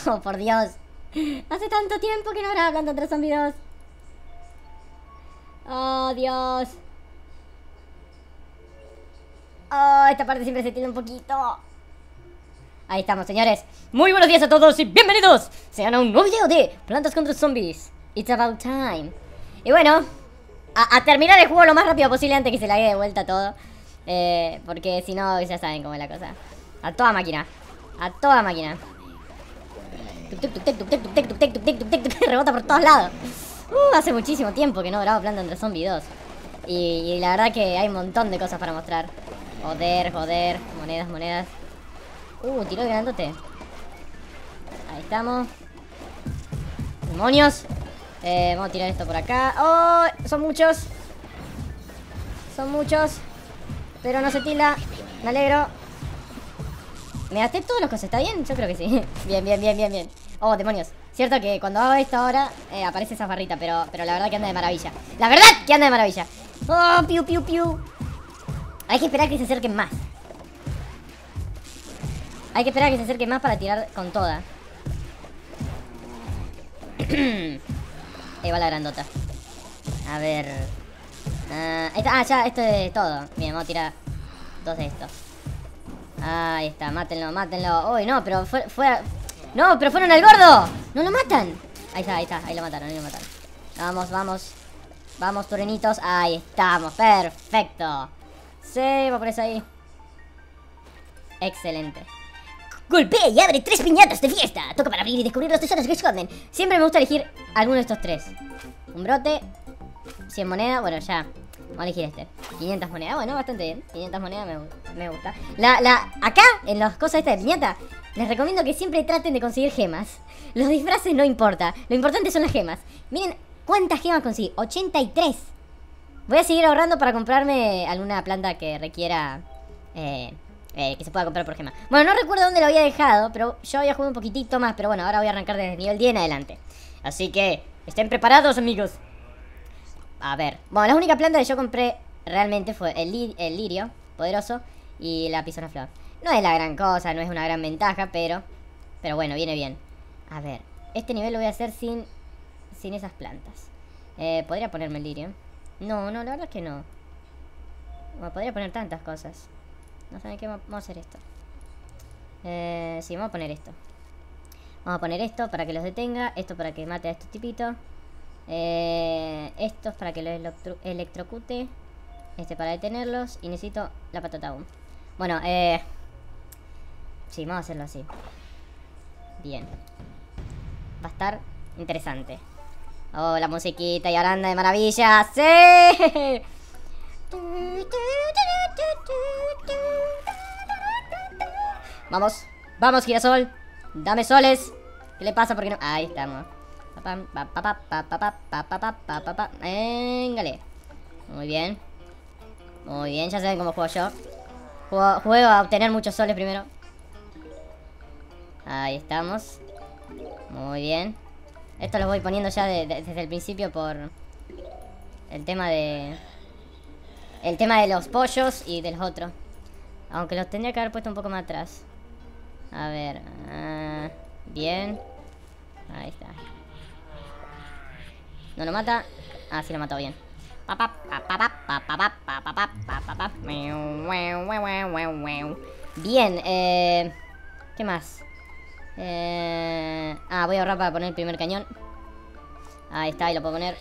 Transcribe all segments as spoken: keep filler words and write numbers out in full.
Oh, por Dios. Hace tanto tiempo que no grababa Planta contra Zombies dos. Oh, Dios. Oh, esta parte siempre se tiene un poquito. Ahí estamos, señores. Muy buenos días a todos y bienvenidos sean a un nuevo video de Plantas contra Zombies. It's about time. Y bueno, a, a terminar el juego lo más rápido posible antes que se le haga de vuelta todo. Eh, porque si no, ya saben cómo es la cosa. A toda máquina. A toda máquina. Rebota por todos lados. Uh, hace muchísimo tiempo que no grabo Planta contra Zombies dos. Y, y la verdad que hay un montón de cosas para mostrar. Joder, joder. Monedas, monedas. Uh, tiró el grandote. Ahí estamos. Demonios. eh, Vamos a tirar esto por acá. Oh, son muchos. Son muchos. Pero no se tilda. Me alegro. ¿Me gasté todos los cosas? ¿Está bien? Yo creo que sí. Bien, bien, bien, bien, bien. Oh, demonios. Cierto que cuando hago esto ahora eh, aparece esa barrita, pero, pero la verdad que anda de maravilla. La verdad que anda de maravilla. Oh, piu, piu, piu. Hay que esperar que se acerquen más. Hay que esperar a que se acerquen más para tirar con toda. Ahí va la grandota. A ver. Uh, ahí está. Ah, ya, esto es todo. Bien, vamos a tirar dos de estos. Ahí está, mátenlo, mátenlo. Uy, no, pero fue, fue a... No, pero fueron al gordo. No lo matan. Ahí está, ahí está, ahí lo mataron, ahí lo mataron. Vamos, vamos. Vamos, turenitos. Ahí estamos, perfecto. Sí, va por eso ahí. Excelente. Golpea y abre tres piñatas de fiesta. Toca para abrir y descubrir los tesoros que esconden. Siempre me gusta elegir alguno de estos tres. Un brote, cien monedas, bueno ya. Vamos a elegir este, quinientas monedas, bueno, bastante bien. quinientas monedas me, me gusta. La, la, acá, en las cosas estas de piñata, les recomiendo que siempre traten de conseguir gemas. Los disfraces no importa, lo importante son las gemas. Miren cuántas gemas conseguí, ochenta y tres. Voy a seguir ahorrando para comprarme alguna planta que requiera... Eh... Eh, que se pueda comprar por gema. Bueno, no recuerdo dónde lo había dejado, pero yo había jugado un poquitito más. Pero bueno, ahora voy a arrancar desde el nivel diez en adelante. Así que, estén preparados, amigos. A ver, bueno, la única planta que yo compré realmente fue el, li el lirio poderoso y la pisona flor. No es la gran cosa, no es una gran ventaja, pero Pero bueno, viene bien. A ver, este nivel lo voy a hacer sin Sin esas plantas. eh, ¿Podría ponerme el lirio? No, no, la verdad es que no. Bueno, podría poner tantas cosas. No saben qué, vamos a hacer esto. Eh, sí, vamos a poner esto. Vamos a poner esto para que los detenga. Esto para que mate a estos tipitos. Eh, estos para que los electro electrocute. Este para detenerlos. Y necesito la patata aún. Bueno, eh... sí, vamos a hacerlo así. Bien. Va a estar interesante. Oh, la musiquita y ahora anda de maravilla. ¡Sí! Vamos, vamos, girasol. Dame soles. ¿Qué le pasa? ¿Por qué no? Ahí estamos. Véngale. Muy bien. Muy bien, ya saben cómo juego yo. Juego, juego a obtener muchos soles primero. Ahí estamos. Muy bien. Esto lo voy poniendo ya de, de, desde el principio por el tema de... El tema de los pollos y de los otros. Aunque los tendría que haber puesto un poco más atrás. A ver. Uh, bien. Ahí está. ¿No lo mata? Ah, sí lo mató bien. Bien, eh... ¿qué más? Eh... Ah, voy a ahorrar para poner el primer cañón. Ahí está, ahí lo puedo poner.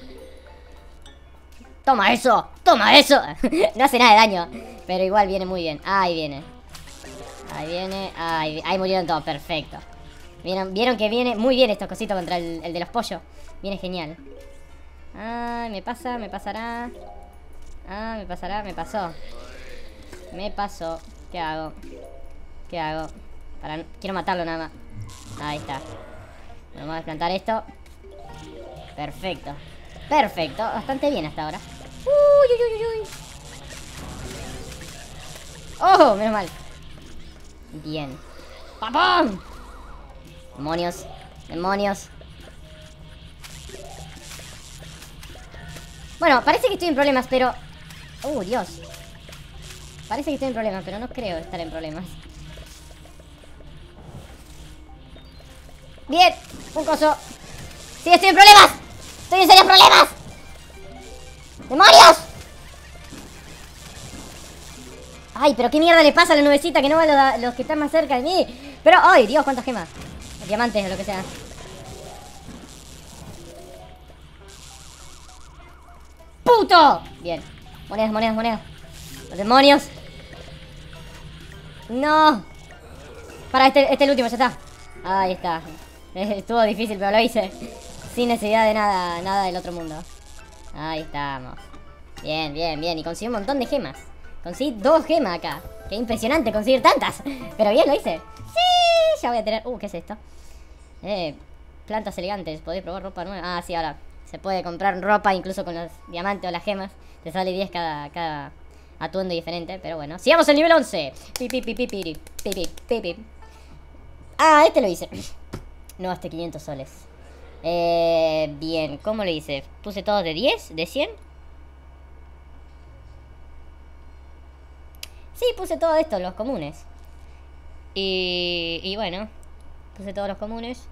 ¡Toma eso! ¡Toma eso! No hace nada de daño, pero igual viene muy bien. Ahí viene. Ahí viene. Ahí, ahí murieron todos, perfecto. ¿Vieron, ¿Vieron que viene muy bien estos cositos contra el, el de los pollos? Viene genial. Ay, me pasa, me pasará. Ah, me pasará, me pasó. Me pasó. ¿Qué hago? ¿Qué hago? Para, quiero matarlo nada más. Ahí está. Vamos a desplantar esto. Perfecto. Perfecto, bastante bien hasta ahora. Uy, uy, uy, uy. Oh, menos mal. Bien. ¡Papón! Demonios. Demonios. Bueno, parece que estoy en problemas, pero... ¡Uh, Dios! Parece que estoy en problemas, pero no creo estar en problemas. Bien, un coso. Sí, estoy en problemas. Estoy en serios problemas. ¡Demonios! Ay, pero qué mierda le pasa a la nubecita que no va a los, los que están más cerca de mí. Pero, ay, Dios, cuántas gemas. Diamantes o lo que sea. ¡Puto! Bien. Monedas, monedas, monedas. Los demonios. No. Para, este, este es el último, ya está. Ahí está. Estuvo difícil, pero lo hice. Sin necesidad de nada, nada del otro mundo. Ahí estamos. Bien, bien, bien. Y conseguí un montón de gemas. Conseguí dos gemas acá. Qué impresionante conseguir tantas. Pero bien, lo hice. Sí, ya voy a tener... Uh, ¿qué es esto? Eh, plantas elegantes. Podés probar ropa nueva. Ah, sí, ahora se puede comprar ropa incluso con los diamantes o las gemas. Te sale diez cada, cada atuendo diferente. Pero bueno, sigamos al nivel once. Pi, pi, pi, pi, pi, pi, pi, pi, pi. Ah, este lo hice. No, hasta quinientos soles. Eh, bien, ¿cómo lo hice? ¿Puse todos de diez? ¿De cien? Sí, puse todo esto, los comunes. Y, y bueno, puse todos los comunes.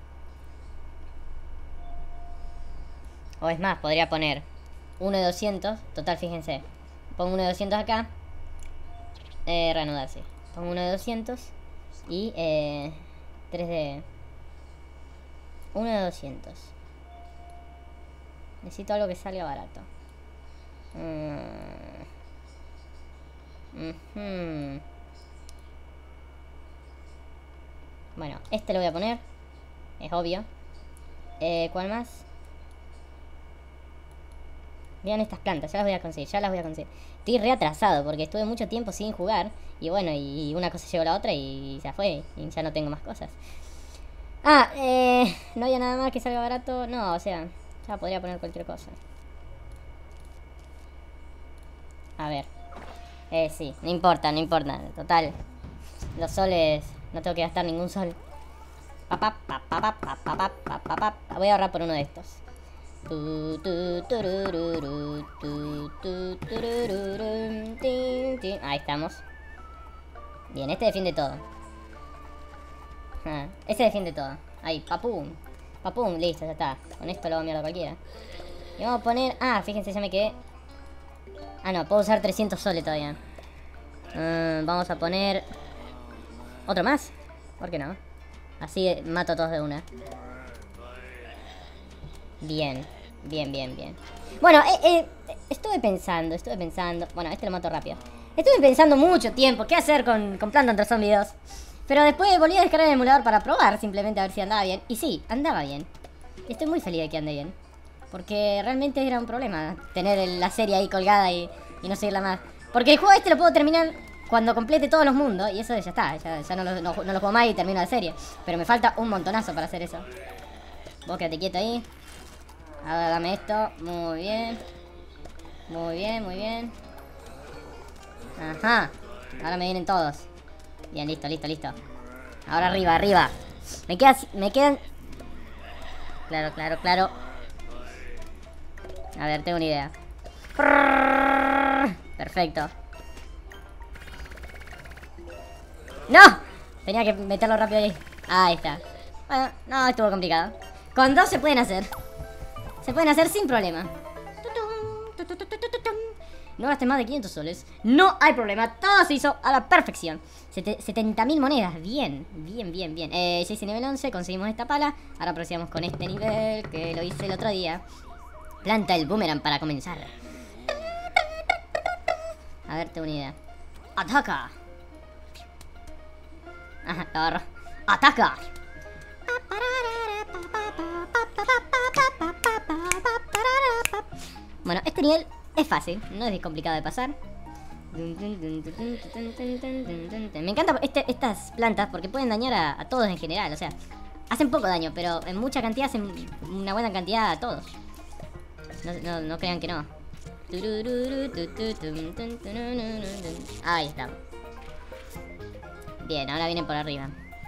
O es más, podría poner uno de doscientos. Total, fíjense. Pongo uno de doscientos acá. Eh, reanudar, sí. Pongo uno de doscientos. Y eh, tres de... uno de doscientos. Necesito algo que salga barato. Mm. Uh-huh. Bueno, este lo voy a poner. Es obvio. eh, ¿Cuál más? Vean estas plantas, ya las voy a conseguir, ya las voy a conseguir. Estoy re atrasado porque estuve mucho tiempo sin jugar. Y bueno, y una cosa llegó a la otra y ya fue. Y ya no tengo más cosas. Ah, eh, no había nada más que salga barato. No, o sea, ya podría poner cualquier cosa. A ver. Eh, sí, no importa, no importa. Total, los soles, no tengo que gastar ningún sol. Pa, pa, pa, pa, pa, pa, pa, pa, pa, pa, pa. Voy a ahorrar por uno de estos. Tu, tu, turururu, tu, tu, turururu, tin, tin. Ahí estamos. Bien, este defiende todo. Ah, este defiende todo. Ahí, papum. Papum, listo, ya está. Con esto lo hago mierda cualquiera. Y vamos a poner... Ah, fíjense, ya me quedé... Ah, no, puedo usar trescientos soles todavía. Mm, vamos a poner... ¿Otro más? ¿Por qué no? Así mato a todos de una. Bien, bien, bien, bien. Bueno, eh, eh, estuve pensando, estuve pensando... Bueno, este lo mato rápido. Estuve pensando mucho tiempo qué hacer con, con Plant Hunter Zombie dos. Pero después volví a descargar el emulador para probar, simplemente a ver si andaba bien. Y sí, andaba bien. Estoy muy feliz de que ande bien. Porque realmente era un problema tener la serie ahí colgada y, y no seguirla más. Porque el juego este lo puedo terminar cuando complete todos los mundos. Y eso ya está, ya, ya no, lo, no, no lo juego más y termino la serie. Pero me falta un montonazo para hacer eso. Vos quédate quieto ahí. Ahora dame esto, muy bien. Muy bien, muy bien. Ajá, ahora me vienen todos. Bien, listo, listo, listo. Ahora arriba, arriba. Me quedan, me quedan... Claro, claro, claro. A ver, tengo una idea. Perfecto. ¡No! Tenía que meterlo rápido ahí. Ahí está. Bueno, no, estuvo complicado. Con dos se pueden hacer. Se pueden hacer sin problema. No gasté más de quinientos soles. No hay problema, todo se hizo a la perfección. setenta mil monedas, bien, bien, bien, bien. eh, Ya hice nivel once, conseguimos esta pala. Ahora procedamos con este nivel que lo hice el otro día. Planta el boomerang para comenzar. A ver, tengo una idea. ¡Ataca! Ajá, lo agarro. ¡Ataca! Bueno, este nivel es fácil, no es complicado de pasar. Me encantan este, estas plantas porque pueden dañar a, a todos en general. O sea, hacen poco daño, pero en mucha cantidad hacen una buena cantidad a todos. No, no, no crean que no. Ahí está. Bien, ahora vienen por arriba.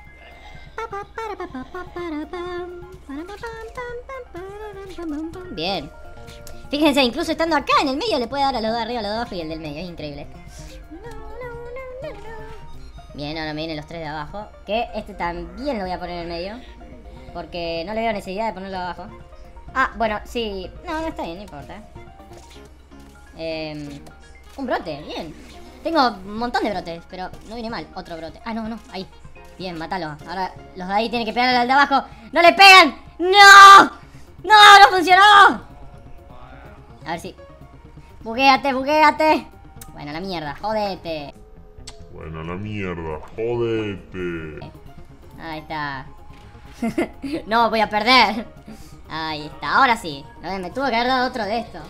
Bien. Fíjense, incluso estando acá en el medio le puede dar a los de arriba, a los de abajo y el del medio. Es increíble. Bien, ahora me vienen los tres de abajo. Que este también lo voy a poner en el medio. Porque no le veo necesidad de ponerlo abajo. Ah, bueno, sí. No, no está bien, no importa. Eh, un brote, bien. Tengo un montón de brotes, pero no viene mal. Otro brote. Ah, no, no, ahí. Bien, mátalo. Ahora los de ahí tienen que pegarle al de abajo. ¡No le pegan! ¡No! ¡No, no funcionó! A ver si... Buguéate, buguéate. Bueno, la mierda, jodete. Bueno, la mierda, jodete. Ahí está. No, voy a perder. Ahí está, ahora sí. A ver, me tuvo que haber dado otro de esto.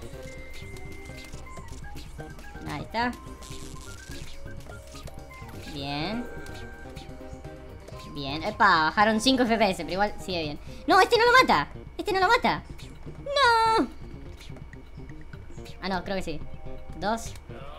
Ahí está. Bien. Bien. Epa, bajaron cinco F P S, pero igual sigue bien. No, este no lo mata. Este no lo mata. No. Ah, no, creo que sí. Dos.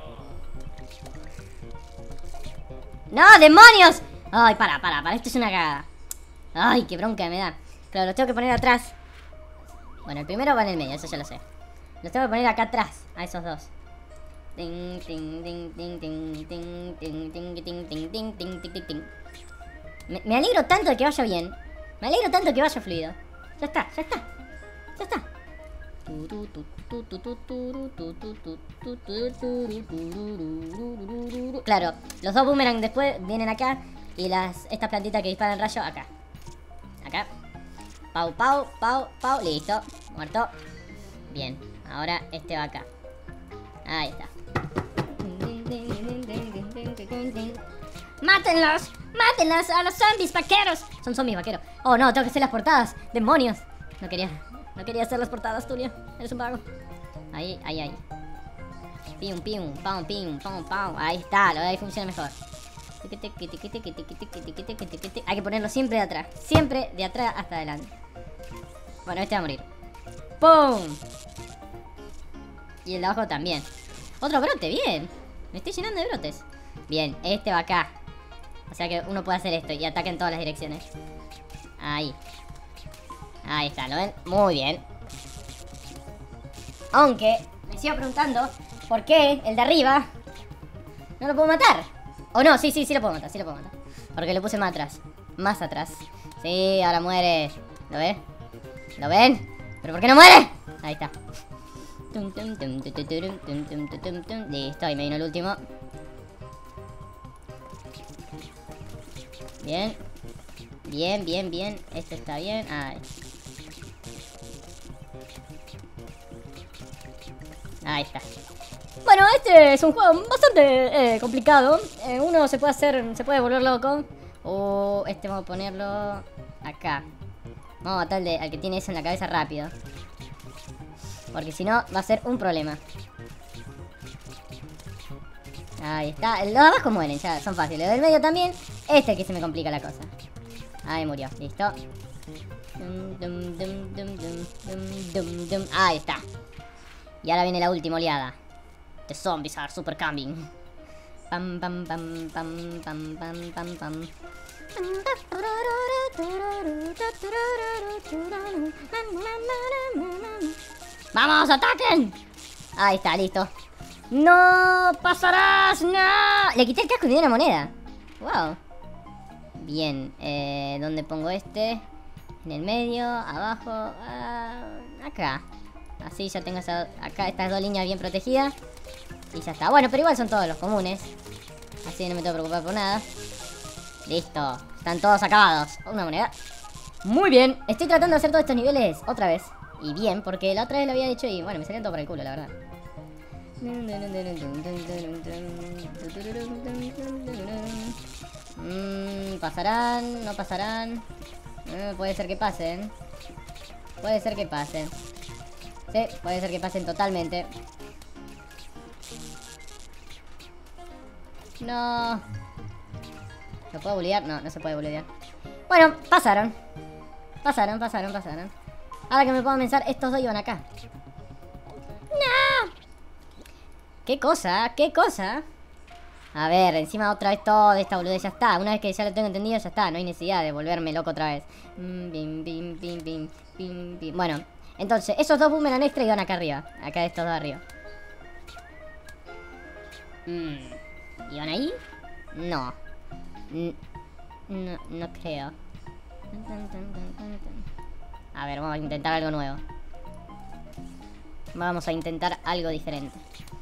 ¡No, demonios! Ay, para, para, para. Esto es una cagada. Ay, qué bronca me da. Claro, los tengo que poner atrás. Bueno, el primero va en el medio, eso ya lo sé. Los tengo que poner acá atrás, a esos dos. Ting, ting, ting, ting, ting, ting, ting, ting, ting, ting, ting, ting, ting, ting. Me, me alegro tanto de que vaya bien. Me alegro tanto de que vaya fluido. Ya está, ya está. Ya está. Claro, los dos boomerang después vienen acá. Y las estas plantitas que disparan rayo acá. Acá. Pau, pau, pau, pau. Listo, muerto. Bien, ahora este va acá. Ahí está. ¡Mátenlos! ¡Mátenlos a los zombies vaqueros! Son zombies vaqueros. Oh no, tengo que hacer las portadas. ¡Demonios! No quería, no quería hacer las portadas, Tulio. Eres un vago. Ahí, ahí, ahí. Pium, pium, pam, pium, pam, pam. Ahí está, lo de ahí funciona mejor. Hay que ponerlo siempre de atrás. Siempre de atrás hasta adelante. Bueno, este va a morir. ¡Pum! Y el de abajo también. Otro brote, bien. Me estoy llenando de brotes. Bien, este va acá. O sea que uno puede hacer esto y ataca en todas las direcciones. Ahí. Ahí está, ¿lo ven? Muy bien. Aunque me sigo preguntando por qué el de arriba no lo puedo matar. O no, sí, sí, sí lo puedo matar, sí lo puedo matar. Porque lo puse más atrás. Más atrás. Sí, ahora muere. ¿Lo ven? ¿Lo ven? ¿Pero por qué no muere? Ahí está. Listo, ahí me vino el último. Bien. Bien, bien, bien. Este está bien. Ahí. Ahí está. Bueno, este es un juego bastante eh, complicado. eh, Uno se puede hacer, se puede volver loco. O este vamos a ponerlo acá. Vamos a matar al, de, al que tiene eso en la cabeza rápido. Porque si no va a ser un problema. Ahí está, los de abajo mueren, ya son fáciles. Los del medio también. Este es el que se me complica la cosa. Ahí murió, listo. Ahí está. Y ahora viene la última oleada. The zombies are super coming. Pam pam pam pam pam pam pam pam. ¡Vamos, ataquen! Ahí está, listo. ¡No pasarás! ¡No! Le quité el casco y me dio una moneda. Wow. Bien, eh, ¿dónde pongo este? En el medio, abajo, uh, acá. Así ya tengo esa, acá estas dos líneas bien protegidas. Y ya está. Bueno, pero igual son todos los comunes. Así no me tengo que preocupar por nada. Listo. Están todos acabados. Una moneda. Muy bien. Estoy tratando de hacer todos estos niveles otra vez. Y bien, porque la otra vez lo había hecho y bueno, me salían todo por el culo, la verdad. Mm, ¿pasarán? ¿No pasarán? Eh, puede ser que pasen. Puede ser que pasen. Sí, puede ser que pasen totalmente. No. ¿Lo puedo bulear? No, no se puede bulear. Bueno, pasaron. Pasaron, pasaron, pasaron. Ahora que me puedo pensar, estos dos iban acá. ¡No! ¿Qué cosa? ¿Qué cosa? A ver, encima otra vez toda esta boludez, ya está. Una vez que ya lo tengo entendido, ya está. No hay necesidad de volverme loco otra vez. Bim, bim, bim, bim, bim, bim. Bueno, entonces, esos dos boomerang extra iban acá arriba. Acá estos dos arriba. Mm. ¿Iban ahí? No. N no, no creo. A ver, vamos a intentar algo nuevo. Vamos a intentar algo diferente.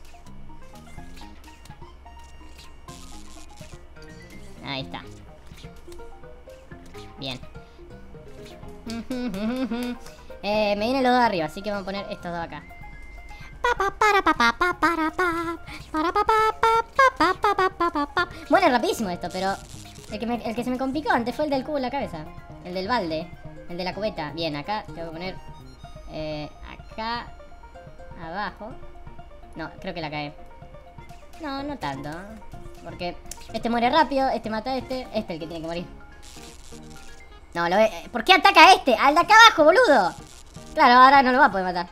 Ahí está. Bien. eh, me vienen los dos de arriba, así que vamos a poner estos dos acá. Bueno, es rapidísimo esto, pero el que, me, el que se me complicó antes fue el del cubo en la cabeza. El del balde. El de la cubeta. Bien, acá tengo que poner eh, acá abajo. No, creo que la cae. No, no tanto. Porque este muere rápido, este mata a este. Este es el que tiene que morir. No, lo ve. ¿Por qué ataca a este? Al de acá abajo, boludo. Claro, ahora no lo va a poder matar.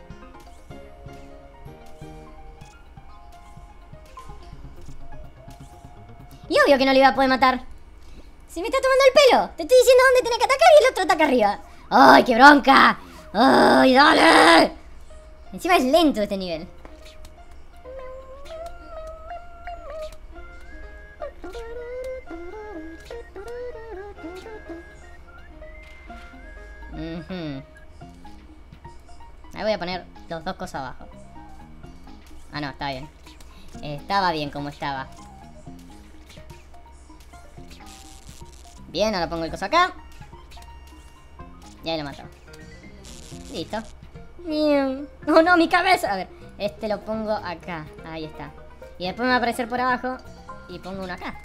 Y obvio que no le iba a poder matar. Si me está tomando el pelo. Te estoy diciendo dónde tiene que atacar y el otro ataca arriba. ¡Ay, qué bronca! ¡Ay, dale! Encima es lento este nivel. Uh-huh. Ahí voy a poner los dos cosas abajo. Ah, no, está bien. Estaba bien como estaba. Bien, ahora pongo el coso acá. Y ahí lo mato. Listo. Oh no, mi cabeza. A ver, este lo pongo acá. Ahí está. Y después me va a aparecer por abajo. Y pongo uno acá.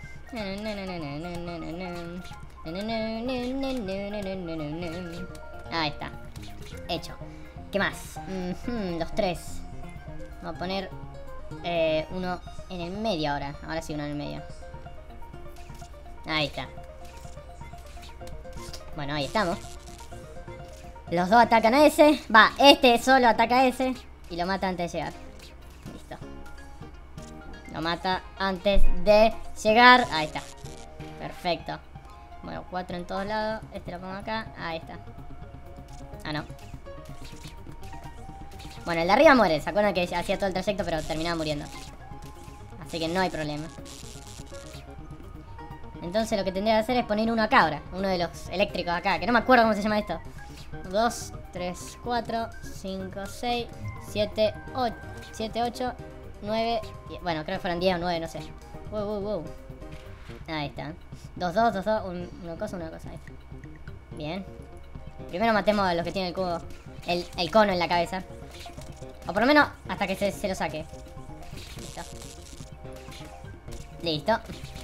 Ahí está. Hecho. ¿Qué más? Uh-huh, los tres. Vamos a poner eh, uno en el medio ahora. Ahora sí, uno en el medio. Ahí está. Bueno, ahí estamos. Los dos atacan a ese. Va, este solo ataca a ese. Y lo mata antes de llegar. Listo. Lo mata antes de llegar. Ahí está. Perfecto. Bueno, cuatro en todos lados. Este lo pongo acá. Ahí está. Ah, no. Bueno, el de arriba muere. ¿Se acuerdan que hacía todo el trayecto pero terminaba muriendo? Así que no hay problema. Entonces lo que tendría que hacer es poner uno acá ahora. Uno de los eléctricos acá. Que no me acuerdo cómo se llama esto. dos, tres, cuatro, cinco, seis, siete, ocho, siete, ocho, nueve. Bueno, creo que fueron diez o nueve, no sé. Wow, wow, wow. Ahí está. dos, dos, dos, dos. Un, una cosa, una cosa. Ahí está. Bien. Primero matemos a los que tienen el cubo. El, el cono en la cabeza. O por lo menos hasta que se, se lo saque. Listo. Listo.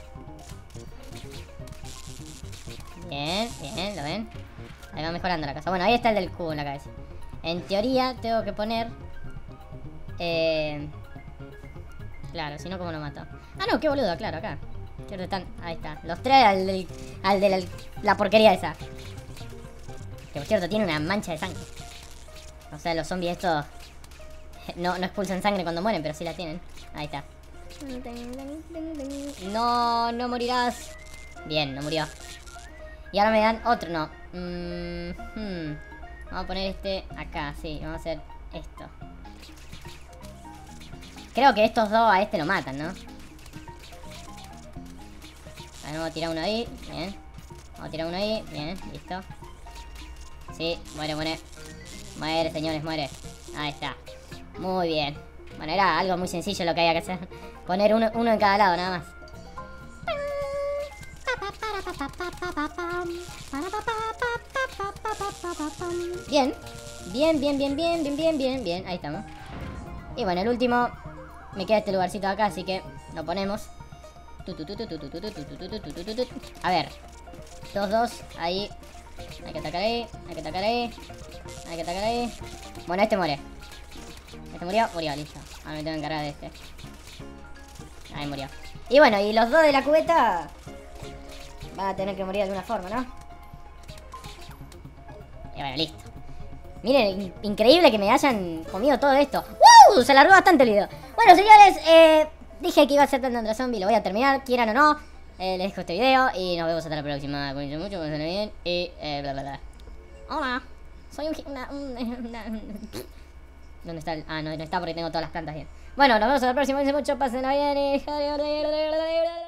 Bien, bien, ¿lo ven? Ahí va mejorando la cosa. Bueno, ahí está el del cubo en la cabeza. En teoría tengo que poner eh... Claro, si no, ¿cómo lo mato? Ah, no, qué boludo, claro, acá. Cierto, están, ahí está. Los tres al del, al de la, la porquería esa. Que por cierto tiene una mancha de sangre. O sea, los zombies estos no, no expulsan sangre cuando mueren, pero sí la tienen. Ahí está. No, no morirás. Bien, no murió. Y ahora me dan otro, no. Mm, hmm. Vamos a poner este acá, sí. Vamos a hacer esto. Creo que estos dos a este lo matan, ¿no? Ahora vamos a tirar uno ahí, bien. Vamos a tirar uno ahí, bien, listo. Sí, muere, muere. Muere, señores, muere. Ahí está. Muy bien. Bueno, era algo muy sencillo lo que había que hacer. Poner uno, uno en cada lado, nada más. Bien. Bien, bien, bien, bien, bien, bien, bien, bien. Ahí estamos. Y bueno, el último. Me queda este lugarcito acá, así que lo ponemos. A ver. Dos, dos, ahí. Hay que atacar ahí, hay que atacar ahí. Hay que atacar ahí. Bueno, este muere. Este murió, murió, listo. Ahora me tengo que encargar de este. Ahí murió. Y bueno, y los dos de la cubeta van a tener que morir de alguna forma, ¿no? Y bueno, listo. Miren, in increíble que me hayan comido todo esto. ¡Wow! Se alargó bastante el video. Bueno, señores, eh, dije que iba a ser Tanto Zombie. Lo voy a terminar, quieran o no. Eh, les dejo este video y nos vemos hasta la próxima. Cuídense mucho, pásenlo bien y eh, bla bla bla. Hola, soy un... Una, una, una, ¿dónde está el...? Ah, no, no está porque tengo todas las plantas bien. Bueno, nos vemos hasta la próxima. Cuídense mucho, pásenlo bien y...